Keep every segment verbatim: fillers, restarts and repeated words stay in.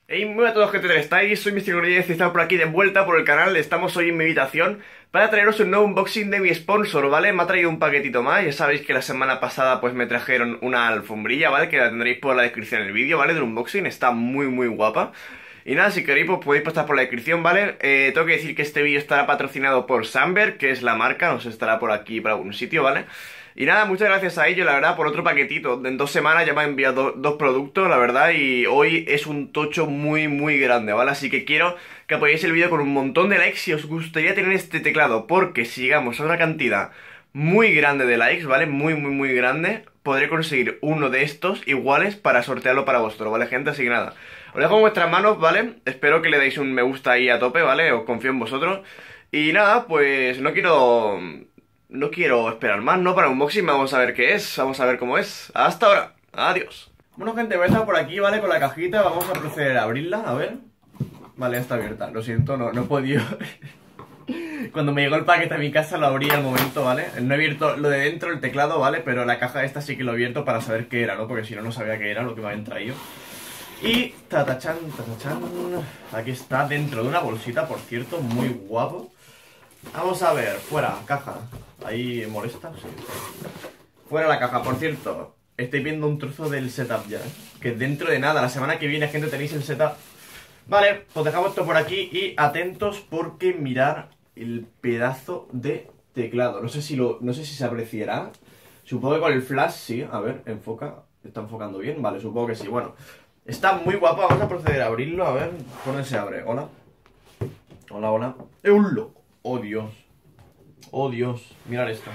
Hey, muy buenas a todos, gente, ¿cómo estáis? Soy míster Rodríguez y estamos por aquí de vuelta por el canal. Estamos hoy en mi habitación para traeros un nuevo unboxing de mi sponsor, ¿vale? Me ha traído un paquetito más. Ya sabéis que la semana pasada pues me trajeron una alfombrilla, ¿vale? Que la tendréis por la descripción del vídeo, ¿vale? Del unboxing, está muy muy guapa. Y nada, si queréis pues podéis pasar por la descripción, ¿vale? Eh, tengo que decir que este vídeo estará patrocinado por Sunberg, que es la marca, nos estará por aquí, por algún sitio, ¿vale? Y nada, muchas gracias a ellos, la verdad, por otro paquetito. En dos semanas ya me han enviado do, dos productos, la verdad, y hoy es un tocho muy, muy grande, ¿vale? Así que quiero que apoyéis el vídeo con un montón de likes si os gustaría tener este teclado, porque si llegamos a una cantidad muy grande de likes, ¿vale? Muy, muy, muy grande, podré conseguir uno de estos iguales para sortearlo para vosotros, ¿vale, gente? Así que nada, os dejo en vuestras manos, ¿vale? Espero que le deis un me gusta ahí a tope, ¿vale? Os confío en vosotros. Y nada, pues no quiero... No quiero esperar más, ¿no? Para un unboxing vamos a ver qué es, vamos a ver cómo es. Hasta ahora, adiós. Bueno, gente, voy a estar por aquí, ¿vale? Con la cajita, vamos a proceder a abrirla, a ver. Vale, ya está abierta, lo siento, no, no he podido. Cuando me llegó el paquete a mi casa lo abrí al momento, ¿vale? No he abierto lo de dentro, el teclado, ¿vale? Pero la caja esta sí que lo he abierto para saber qué era, ¿no? Porque si no, no sabía qué era lo que me habían traído. Y tatachan, tatachan. Aquí está dentro de una bolsita, por cierto, muy guapo. Vamos a ver, fuera, caja. Ahí molesta, sí. Fuera la caja, por cierto. Estoy viendo un trozo del setup ya, ¿eh? Que dentro de nada, la semana que viene, gente, tenéis el setup. Vale, pues dejamos esto por aquí y atentos porque mirar el pedazo de teclado. No sé si lo, no sé si se apreciará. Supongo que con el flash sí. A ver, enfoca. ¿Está enfocando bien? Vale, supongo que sí. Bueno, está muy guapo. Vamos a proceder a abrirlo. A ver, ¿por dónde se abre? Hola. Hola, hola. ¡Es un loco! Oh, Dios. Oh, Dios. Mirad esto.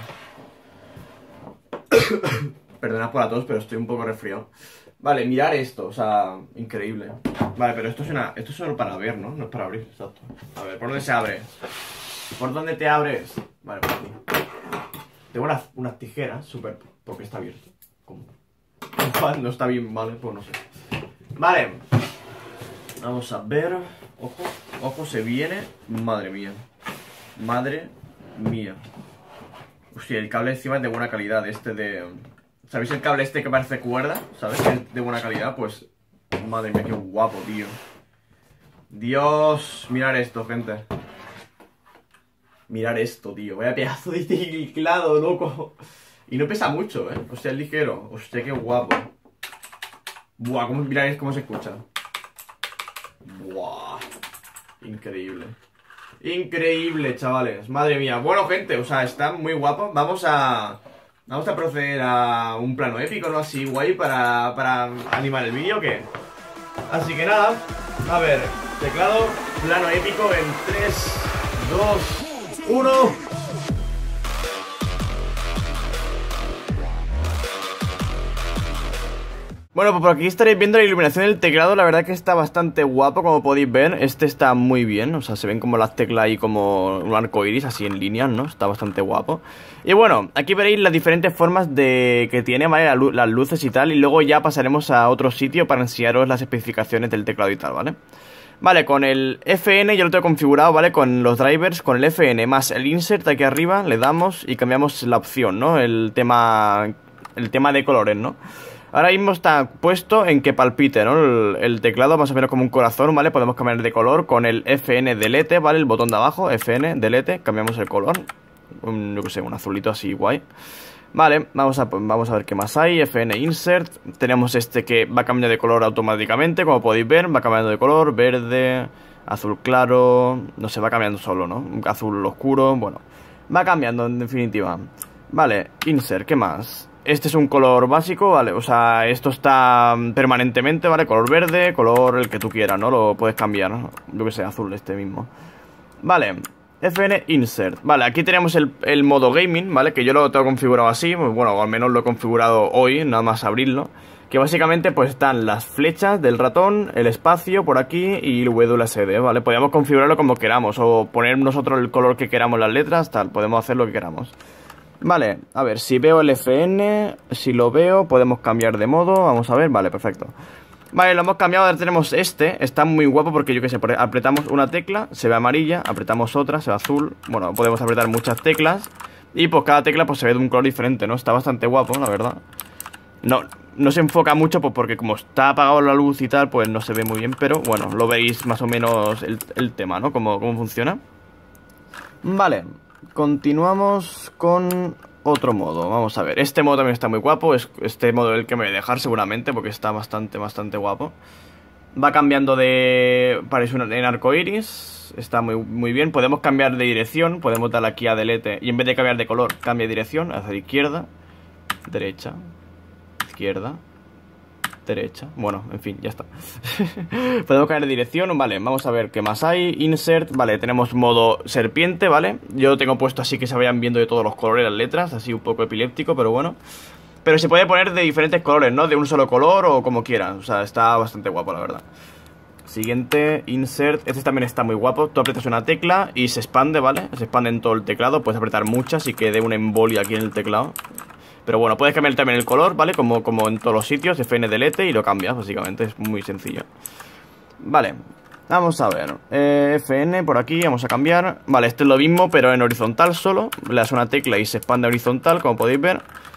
Perdonad por la tos, pero estoy un poco resfriado. Vale, mirad esto. O sea, increíble. Vale, pero esto es una... Esto es solo para ver, ¿no? No es para abrir, exacto. A ver, ¿por dónde se abre? ¿Por dónde te abres? Vale, por aquí. Tengo unas, unas tijeras, súper... Porque está abierto. ¿Cómo? No está bien, vale, pues no sé. Vale. Vamos a ver. Ojo, ojo, se viene. Madre mía. Madre mía. Hostia, el cable encima es de buena calidad. Este de... ¿Sabéis el cable este que parece cuerda? ¿Sabes? Que es de buena calidad. Pues... Madre mía, qué guapo, tío. Dios. Mirar esto, gente. Mirar esto, tío. Vaya pedazo de teclado, loco. Y no pesa mucho, ¿eh? O sea, es ligero. Hostia, qué guapo. Buah, ¿cómo, mirad cómo se escucha? Buah. Increíble. Increíble, chavales. Madre mía. Bueno, gente, o sea, está muy guapo. Vamos a... Vamos a proceder a un plano épico, ¿no? Así guay para, para animar el vídeo, ¿qué? Así que nada. A ver, teclado, plano épico en tres, dos, uno... Bueno, pues por aquí estaréis viendo la iluminación del teclado. La verdad que está bastante guapo, como podéis ver. Este está muy bien, o sea, se ven como las teclas ahí como un arco iris, así en líneas, ¿no? Está bastante guapo. Y bueno, aquí veréis las diferentes formas de que tiene, ¿vale? La luz, las luces y tal. Y luego ya pasaremos a otro sitio para enseñaros las especificaciones del teclado y tal, ¿vale? Vale, con el F N yo lo tengo configurado, ¿vale? Con los drivers, con el F N más el insert aquí arriba, le damos y cambiamos la opción, ¿no? El tema, el tema de colores, ¿no? Ahora mismo está puesto en que palpite, ¿no? El, el teclado más o menos como un corazón, ¿vale? Podemos cambiar de color con el F N delete, ¿vale? El botón de abajo, F N delete, cambiamos el color. Un, yo qué sé, un azulito así guay. Vale, vamos a, vamos a ver qué más hay. F N insert, tenemos este que va cambiando de color automáticamente, como podéis ver, va cambiando de color, verde, azul claro, no sé, va cambiando solo, ¿no? Azul oscuro, bueno, va cambiando en definitiva. Vale, insert, ¿qué más? Este es un color básico, ¿vale? O sea, esto está permanentemente, ¿vale? Color verde, color el que tú quieras, ¿no? Lo puedes cambiar, ¿no? Yo que sé, azul este mismo. Vale, F N Insert. Vale, aquí tenemos el, el modo gaming, ¿vale? Que yo lo tengo configurado así, bueno, al menos lo he configurado hoy, nada más abrirlo. Que básicamente pues están las flechas del ratón, el espacio por aquí y el W S D, ¿vale? Podemos configurarlo como queramos o poner nosotros el color que queramos las letras, tal, podemos hacer lo que queramos. Vale, a ver, si veo el F N, si lo veo, podemos cambiar de modo, vamos a ver, vale, perfecto. Vale, lo hemos cambiado, ahora tenemos este, está muy guapo porque yo qué sé, apretamos una tecla, se ve amarilla, apretamos otra, se ve azul, bueno, podemos apretar muchas teclas y pues cada tecla pues se ve de un color diferente, ¿no? Está bastante guapo, la verdad. No, no se enfoca mucho pues porque como está apagado la luz y tal, pues no se ve muy bien. Pero bueno, lo veis más o menos el, el tema, ¿no? Cómo, cómo funciona. Vale, continuamos con otro modo. Vamos a ver, este modo también está muy guapo. Es este modo el que me voy a dejar seguramente porque está bastante, bastante guapo. Va cambiando de... parece un, en arcoiris. Está muy, muy bien. Podemos cambiar de dirección. Podemos darle aquí a delete. Y en vez de cambiar de color, cambia de dirección. Hacia izquierda, derecha, izquierda, derecha. Bueno, en fin, ya está. Podemos cambiar de dirección. Vale, vamos a ver qué más hay. Insert. Vale, tenemos modo serpiente, ¿vale? Yo lo tengo puesto así que se vayan viendo de todos los colores las letras. Así un poco epiléptico, pero bueno. Pero se puede poner de diferentes colores, ¿no? De un solo color o como quieran. O sea, está bastante guapo, la verdad. Siguiente, insert. Este también está muy guapo. Tú aprietas una tecla y se expande, ¿vale? Se expande en todo el teclado. Puedes apretar muchas y que dé una embolia aquí en el teclado. Pero bueno, puedes cambiar también el color, ¿vale? Como, como en todos los sitios. F N delete y lo cambias, básicamente. Es muy sencillo. Vale. Vamos a ver. Eh, F N por aquí, vamos a cambiar. Vale, este es lo mismo, pero en horizontal solo. Le das una tecla y se expande horizontal, como podéis ver.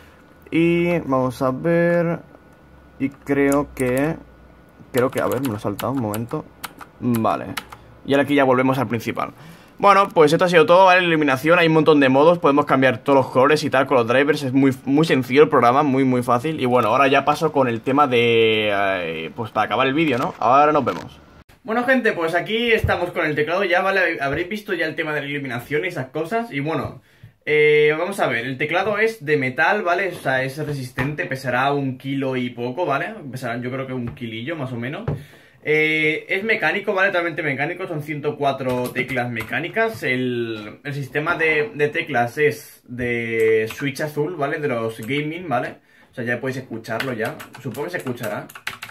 Y vamos a ver. Y creo que... Creo que... A ver, me lo he saltado un momento. Vale. Y ahora aquí ya volvemos al principal. Bueno, pues esto ha sido todo, ¿vale? La iluminación, hay un montón de modos. Podemos cambiar todos los colores y tal con los drivers. Es muy, muy sencillo el programa, muy, muy fácil. Y bueno, ahora ya paso con el tema de... Eh, pues para acabar el vídeo, ¿no? Ahora nos vemos. Bueno, gente, pues aquí estamos con el teclado ya, ¿vale? Habréis visto ya el tema de la iluminación y esas cosas. Y bueno... Eh, vamos a ver, el teclado es de metal, ¿vale? O sea, es resistente, pesará un kilo y poco, ¿vale? Pesará yo creo que un kilillo más o menos. eh, Es mecánico, ¿vale? Totalmente mecánico, son ciento cuatro teclas mecánicas. El, el sistema de, de teclas es de switch azul, ¿vale? De los gaming, ¿vale? O sea, ya podéis escucharlo ya. Supongo que se escuchará.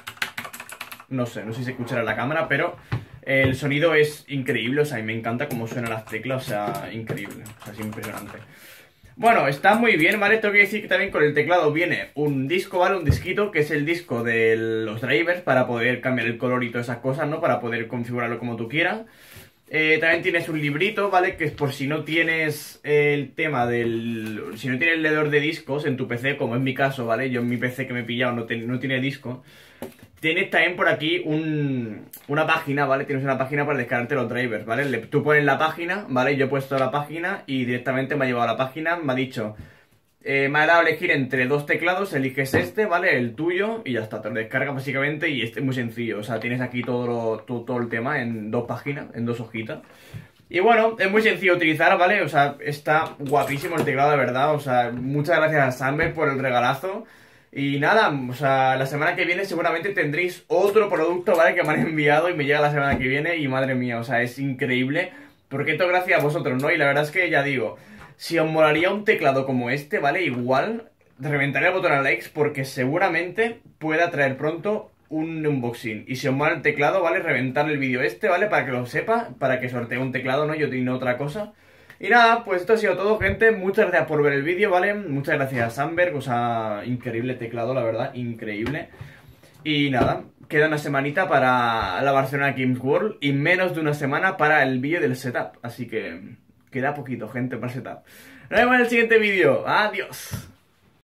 No sé, no sé si se escuchará en la cámara, pero... El sonido es increíble, o sea, y me encanta cómo suenan las teclas, o sea, increíble, o sea, es impresionante. Bueno, está muy bien, ¿vale? Tengo que decir que también con el teclado viene un disco, ¿vale? Un disquito, que es el disco de los drivers para poder cambiar el color y todas esas cosas, ¿no? Para poder configurarlo como tú quieras. Eh, también tienes un librito, ¿vale? Que es por si no tienes el tema del... Si no tienes el leedor de discos en tu P C, como es mi caso, ¿vale? Yo en mi P C que me he pillado no, te, no tiene disco. Tienes también por aquí un, una página, ¿vale? Tienes una página para descargarte los drivers, ¿vale? Le, tú pones la página, ¿vale? Yo he puesto la página y directamente me ha llevado a la página. Me ha dicho... Eh, me ha dado a elegir entre dos teclados, eliges este, ¿vale? El tuyo y ya está, te lo descargas básicamente y este es muy sencillo. O sea, tienes aquí todo, lo, todo, todo el tema en dos páginas, en dos hojitas. Y bueno, es muy sencillo de utilizar, ¿vale? O sea, está guapísimo el teclado, de verdad. O sea, muchas gracias a Samber por el regalazo. Y nada, o sea, la semana que viene seguramente tendréis otro producto, ¿vale? Que me han enviado y me llega la semana que viene y madre mía, o sea, es increíble. Porque esto gracias a vosotros, ¿no? Y la verdad es que ya digo, si os molaría un teclado como este, ¿vale? Igual, reventaré el botón a likes porque seguramente pueda traer pronto un unboxing. Y si os mola el teclado, ¿vale? Reventar el vídeo este, ¿vale? Para que lo sepa, para que sortee un teclado, ¿no? Yo y no otra cosa. Y nada, pues esto ha sido todo, gente. Muchas gracias por ver el vídeo, ¿vale? Muchas gracias a Samberg, o sea, increíble teclado, la verdad, increíble. Y nada, queda una semanita para la Barcelona Games World y menos de una semana para el vídeo del setup. Así que queda poquito, gente, para el setup. Nos vemos en el siguiente vídeo. Adiós.